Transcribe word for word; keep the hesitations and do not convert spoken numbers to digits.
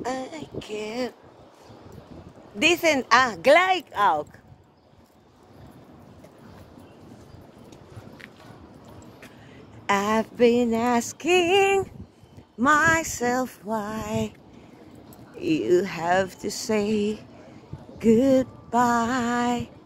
I can't. Die sind ah, gleich auch. I've been asking myself why you have to say goodbye.